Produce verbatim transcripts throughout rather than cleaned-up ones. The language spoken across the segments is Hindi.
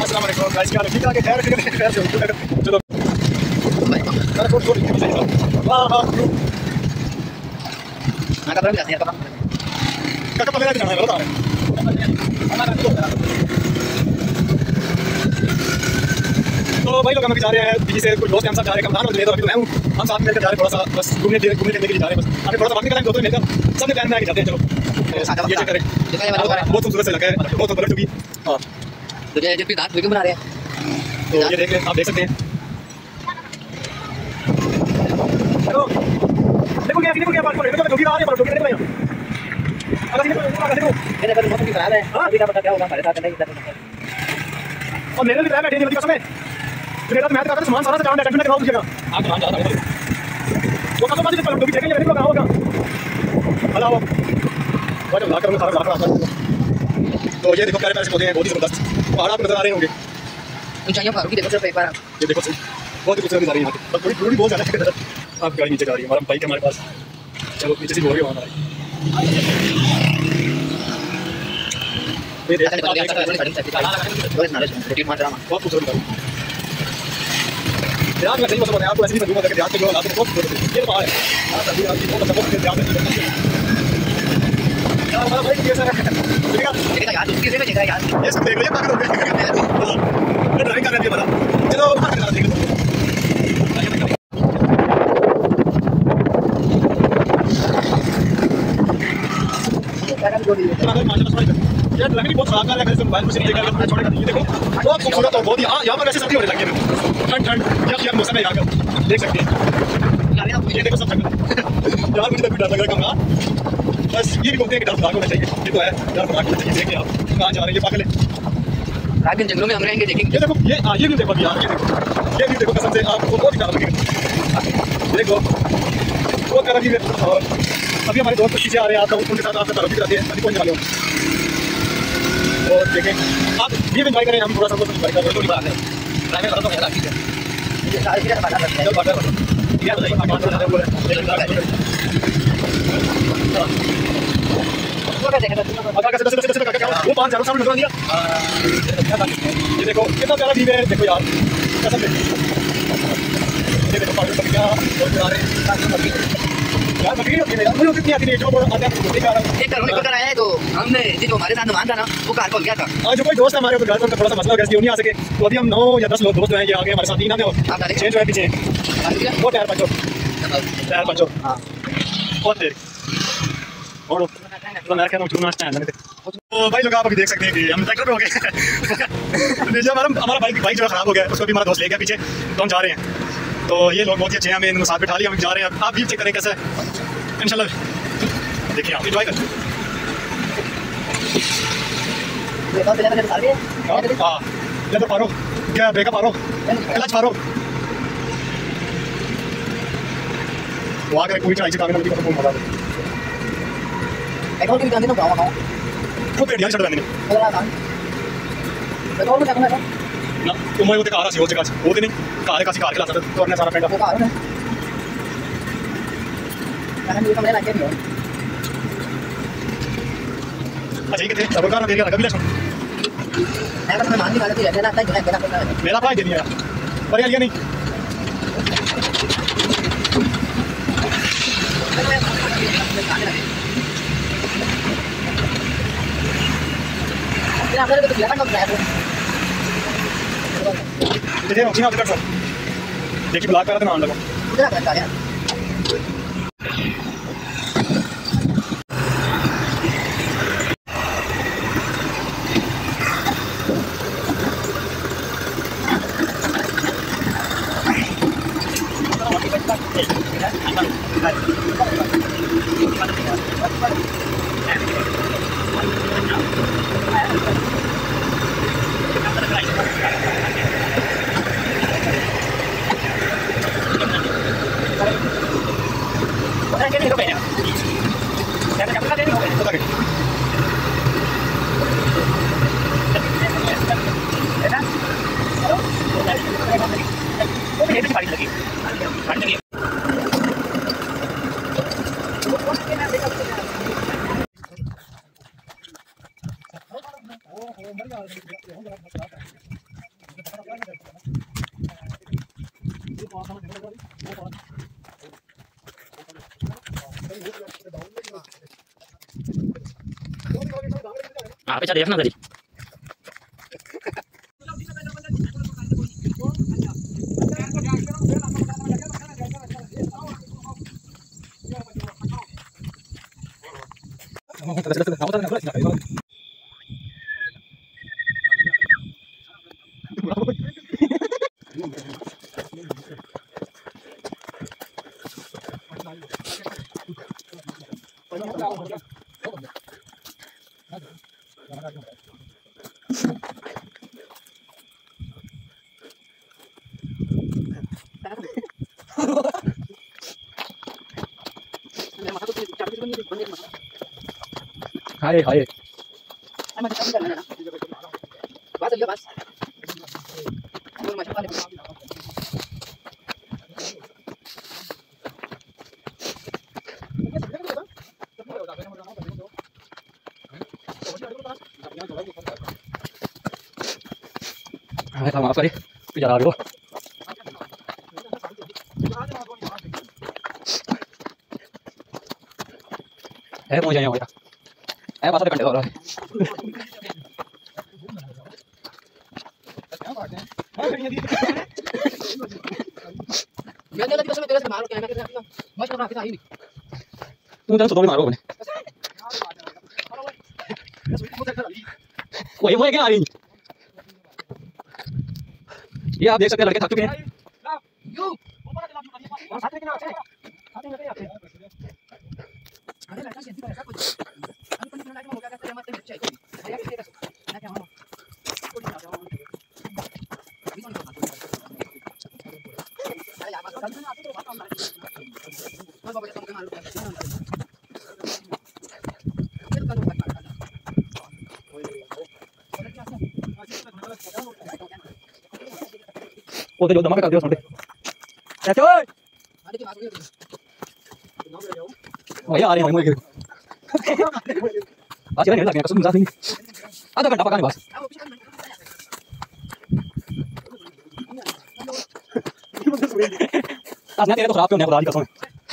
अस्सलाम वालेकुम गाइस, क्या हाल है? ठीक है, खैर खैर खैर से चलो अरे छोड़ छोड़ वाह वाह ना का प्रॉब्लम है का का पहले जाना है बता रहे तो भाई लोग हम अभी जा रहे हैं पीछे से कुछ दोस्त हम साथ जा रहे हैं कमरान और ले तो अभी तो मैं हूं हम साथ मिलकर जा रहे हैं थोड़ा सा बस घूमने घूमने फिरने के लिए जा रहे हैं बस अभी थोड़ा सा वक्त निकालेंगे दोस्तों मिलकर सबने प्लान में आके जाते हैं चलो ये चेक करें बहुत खूबसूरत से लगा है बहुत बर्फ चुकी हां तो ये जो भी दांत वीडियो बना रहे हैं तो ये देख आप देख सकते हैं देखो देखो क्या देखो क्या बात कर रहे हो देखो डोगी आ रही है पर डोगी देखो यहां अगर देखो देखो मेरे पर मौसम खराब है अभी का पता क्या होगा हमारे साथ नहीं इधर और मेरे भी बैठे नहीं कसम है मेरा तो मैं तो सामान सारा जान टेंशन में कराओ मुझेगा आप मान जा रहा है वो कसम बात पर डोगी चेकिंग देखो कहां होगा हेलो वो जब ला कर मैं सारा ला कर आता तो ये देखो प्यारे प्यारे से पौधे हैं बहुत ही जबरदस्त पहाड़ आप नजर आ रहे होंगे ऊंचाइयां फारूकी देखो सिर्फ एक बार ये देखो सही बहुत ही खूबसूरत नजारा है यहाँ पे पर थोड़ी थोड़ी बहुत ज़्यादा है आप गाड़ी नीचे जा रही है हमारा बाइक है हमारे पास चलो नीचे से हो रही है हमारा बहुत खूबसूरत ध्यान में सही मतलब आपको ऐसे ही मैं दूंगा ध्यान से जो हालात बहुत खूबसूरत ये पहाड़ है अभी आपकी बहुत अच्छा ध्यान में हमारा भाई कैसा है देखा यार उसकी से देखा यार ये सब देख रहे हैं पागल हो गए मैं ड्राइविंग कर रहा है बता चलो बाहर निकल देख लो यार लग बहुत खराब है अगर मोबाइल से लेकर अपना छोड़ेगा ये देखो बहुत खूबसूरत और बहुत ही हां यहां पर ऐसे सर्दी होने लगी है ठंड ठंड या यार मौसम है यहां का देख सकते हैं ये देखो सब जंगल यार मुझे तो डर लग रहा है कहाँ बस ये भी बोलते हैं कि डर भाग होना चाहिए ये तो है डर भाग होना चाहिए देखिए आप कहाँ जा रहे हैं ये पागल है रात दिन जंगलों में हम रहेंगे देखेंगे ये देखो ये आ, ये भी देखो यार ये देखो ये भी देखो कसम से आपको बहुत ही प्यारा लगेगा देखो बहुत प्यारा भी है और अभी हमारे दोस्त पीछे आ रहे हैं आप उनके साथ आपका तारुफ कराते हैं अभी पहुंचने वाले हो और देखें आप ये भी एंजॉय करें हम थोड़ा सा कुछ एंजॉय कर रहे हैं थोड़ी बात है ड्राइवर करो तो मेरा ठीक है ये सारे चीज़ें बात करते हैं बात करो ये बताइए आप बात कर रहे हो वो पाँच चारों सामने नजर दिया ये देखो कितना प्यारा व्यू है देखो यार कसम से ये देखो पानी क्या आ रहे हैं यार बकरी होती है यार मुझे कितनी आती है जो बोला आता है एक कार निकल आया है तो हमने जो हमारे साथ मान था ना वो कार को गया था और जो कोई दोस्त हमारे तो घर पर थोड़ा सा मसला हो गया नहीं आ सके तो अभी हम नौ या दस लोग दोस्त हैं ये आगे हमारे साथ तीन आते हैं छह जो है पीछे वो टायर पंचो टायर पंचो हाँ बहुत देर और तो मैं कहता हूँ चूना है तो भाई लोग आप अभी देख सकते हैं कि हम ट्रैक्टर पे हो गए जब हमारा हमारा बाइक बाइक जो खराब हो गया उसको भी हमारा दोस्त ले गया पीछे तो हम जा रहे हैं तो ये लोग बहुत ही अच्छे हैं हमें साथ बिठा लिया हम जा रहे हैं आप व्यू चेक करें कैसा है इंशाल्लाह देखिए आप एंजॉय करें हाँ लेदर फारो क्या ब्रेकअप फारो क्लच फारो वो आकर पूरी चढ़ाई से कागज नदी को फोन मारा एक और भी जाने ना गाँव गाँव वो पेड़ियाँ चढ़ जाने पेट्रोल में करना है ना तो मैं वो तो कार से हो जगह वो तो नहीं कार का कार खिला सकता तो अपने सारा पेंट वो कार है मैंने ये कमरे लाके दिया अच्छा ये कितने सब कार दे दिया लगा भी लक्ष्मण मैं बस मान नहीं पा रही थी रहना था मेरा मेरा मेरा भाई दे दिया पर यार ये नहीं देखिए ब्लॉक करा था नाम लगा Apa cara देखना tadi? Hai hai. Bas aja bas. Belum macam kali. Hai, maaf kali. Bicara dulu. Eh, mau jangan ya. Eh, masa depan dulu. Biar dia kita sudah malu kayak kita. Mas pernah kita ini. Tuh jangan sotong malu nih. Wah, ये वो है क्या आई? ये आप देख सकते हैं लड़के थक चुके हैं। यू और साथ में कितना अच्छा है साथ में लगे आपसे अरे लड़का कैसी है सब कुछ अभी पंडित लाइट में हो गया कैसे मत बच्चे भैया कितने का मैं क्या हूं कोई नहीं आता हूं अरे यार बात करना आप तो बात हम और बाबा का मालूम है फिर करो बात वो तो जो दमा पे कर दिया सुनते कैसे ओए आने की बात हुई भैया आ रहे हैं मुझे आज नहीं लगेगा कसम नहीं आधा घंटा पकाने बस आज ना तेरे तो खराब क्यों नहीं खुदा की कसम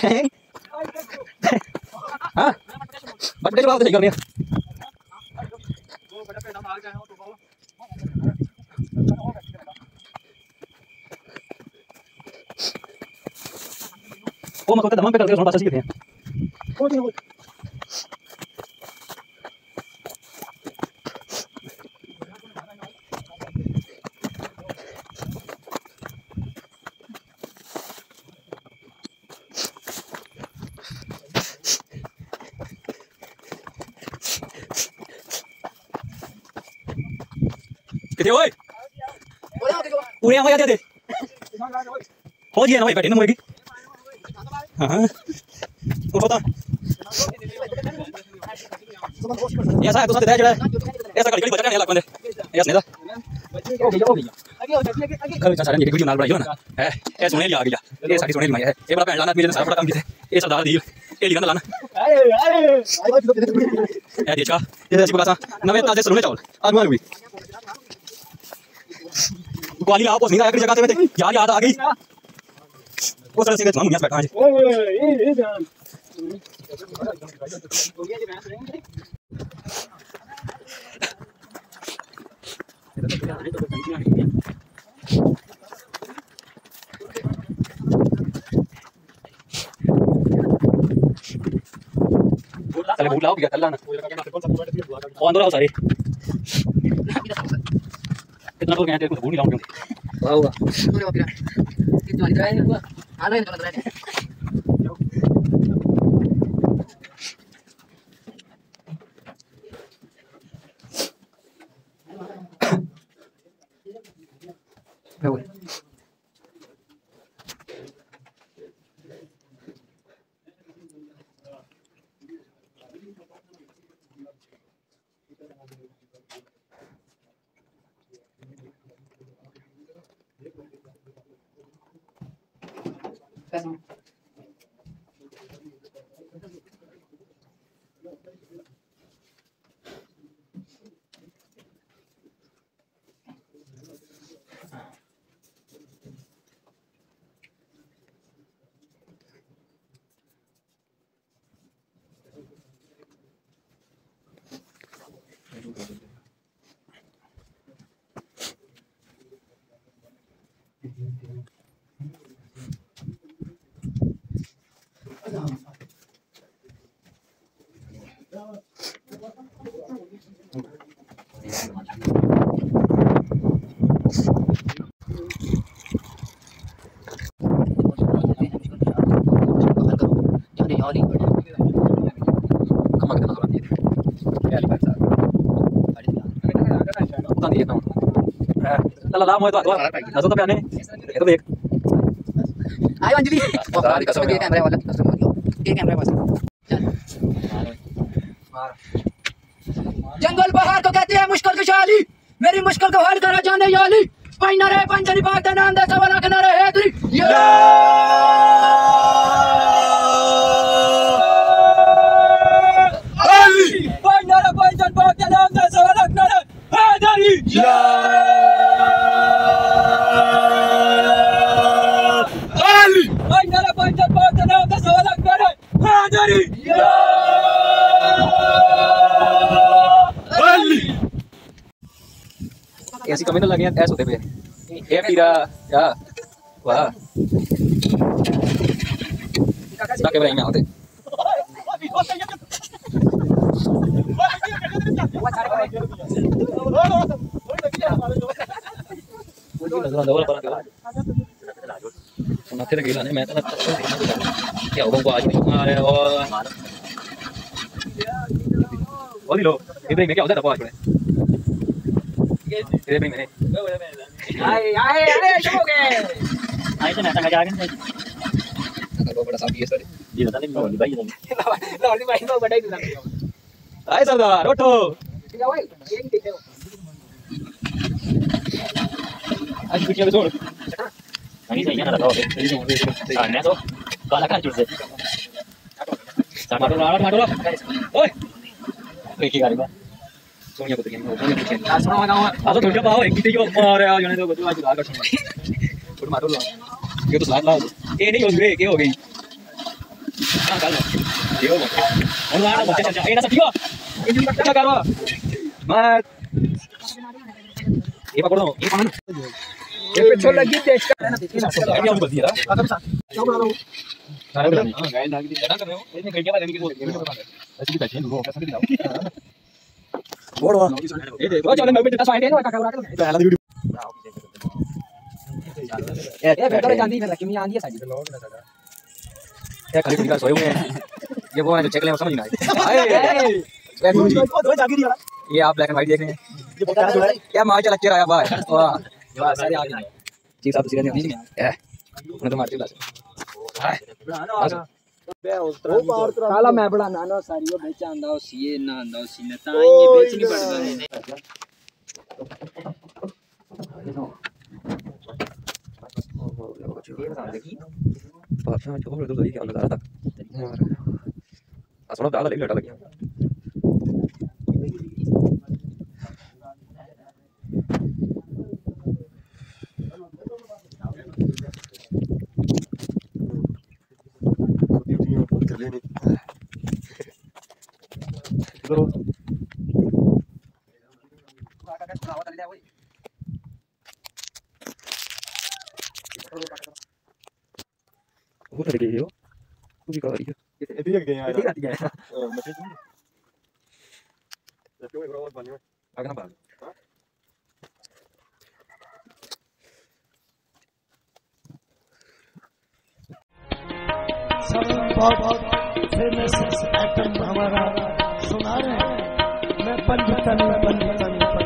हां बट जवाब दे करने वो बड़ा पे नाम आ गए हो तो वो मैं कहता दमा पे करके सुन पास सीखते हैं वो नहीं वो कितने ओए पूरे यहाँ जाते थे हो जी ना भाई बैठे ना मुझे हाँ उठोता ऐसा है तो साथ दे चढ़ा ऐसा कड़ी कड़ी बचा नहीं लग बंदे ऐसा नहीं था ओ भैया ओ भैया कल चाचा ने वीडियो नाल बनाई हो ना है ए सुने लिया आ गया ये सारी सुने लिया है ये बड़ा भैन लाना आदमी ने सारा बड़ा काम किया ये सरदार दी ये लिखा लाना ए देखा ये ऐसी बोला था नवे ताजे सुने चावल आज मार भी ग्वाली आओ पोस नहीं आया जगह पे यार याद आ गई वो सर से हम यहां बैठा है ओए ये ये जान हो गया जी मैं चले भूल लाओ क्या कर लाना कौन दो सारे कितना लोग हैं तेरे को भूल नहीं लाऊं क्यों वाह वाह पूरे वापस कितना वाली है हुआ आ रहा है तो लग रहा है Peso. Thank you. ला ला मैं तो तो नजर तो प्याने ये तो देख आयो अंजलि बाहर कसम के कैमरे वाला कसम मत लो ये कैमरा बस जंगल बहार को कहते हैं मुश्किल कुशाली मेरी मुश्किल को हल करा जाने वाली पैना रे पंजनी बात नाम दे सवाल रखना रे हेतरी अली पैना रे पंजन बात नाम दे सवाल रखना रे हेतरी अली पैना रे पंजन बात नाम दे सवाल रखना रे हेतरी ऐसी कमी तो लगी ऐसे होते पे ये पीरा क्या वाह ताकि भाई में होते सुनाते रहे लाने मैं तो क्या होगा आज नहीं आ रहा और और लो इधर में क्या होता है दबा छोड़े इधर में मैंने आए आए अरे हो गए आए तो मैं तंग जा गया बहुत बड़ा साहब ये सर ये बता ले लौड़ी भाई लौड़ी भाई तो बड़ा ही दूर आए सरदार उठो क्या भाई ये नहीं देखते हो आज कुछ नहीं छोड़ नहीं सही है ना लगाओ हां मैं तो काला का जुड़ से मारो मारो मारो ओए एक ही गाड़ी में सोनिया को तो गेम हो गया पीछे आ सुनो गांव आ तो थोड़ा पाओ एक कितने को मारे आ जाने दो बच्चों आज गाल कर सुन थोड़ा मारो लो ये तो साथ लाओ ये नहीं हो गए क्या हो गई हां गाल ये हो गया और वाला बच्चा चल ए ना सटियो क्या करो मैं ये पकड़ दो ये पकड़ ये पीछे लगी देख कर ना देखिए ये हम बल्दी रहा आदम सा क्या बना रहा हूं सारे हां गाय नाग दी क्या कर रहे हो इसने कहीं क्या लेने की बोल ऐसे भी बैठे लोग कैसे दिलाओ बोलो ये देखो चलो मैं भी टिकट फाइंड है ना काका उड़ा के पहला वीडियो ए ए बेटा जांदी फिर लकी में आंधी है साजी ये खाली खुद का सोए हुए हैं ये वो है जो चेक ले समझ नहीं आए बैक जी दो जागी नहीं वाला ये आप ब्लैक एंड व्हाइट देख रहे हैं ये बहुत जुड़ा है क्या मार चला के रहा भाई वाह वाह सारे आ गए जी साहब सीधे नहीं है उन्हें तो मारती लाश हाय काला मैं बड़ा नानो सारी वो बेचा आंदा ओ सीए ना आंदा ओ सीने ता ये बेच नहीं पड़दा ने पापा जो बोल तो क्या नजारा था असलो दादा ले लटा लगी वो कर गई हो तू भी कर रही है ये देख गए यार ठीक है मैसेज नहीं तो क्यों एक और बने आगे ना भाग सब बहुत फेमस आइटम हमारा सुना रहे हैं मैं पंडितन पंडितन